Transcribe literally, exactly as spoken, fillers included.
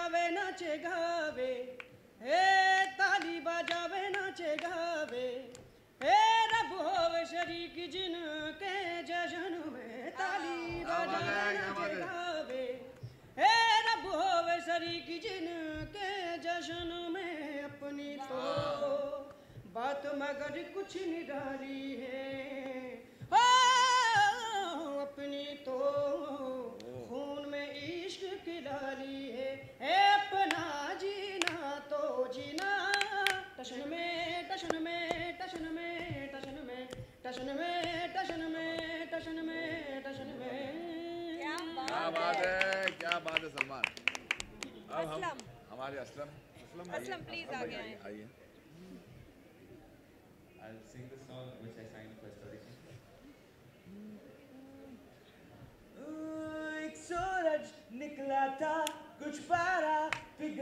बजावे नाचे गावे, हे ताली बजावे नाचे गावे, हे रब होवे शरीक जिनके जश्न में, ताली बजावे नाचे गावे, हे रब होवे शरीक जिनके जश्न में। अपनी तो बात मगर कुछ निराली है, हो अपनी तो खून में इश्क की डाली है, है अपना जीना तो जीना, टशन में टशन में टशन में टशन में टशन में टशन में टशन में टशन में। क्या बात है, क्या बात है सलमान। अब हम हमारे असलम असलम असलम प्लीज आगे आइए। आइए। I'll sing the song which I signed for Story. एक सूरज निकला था कुछ पारा पिघ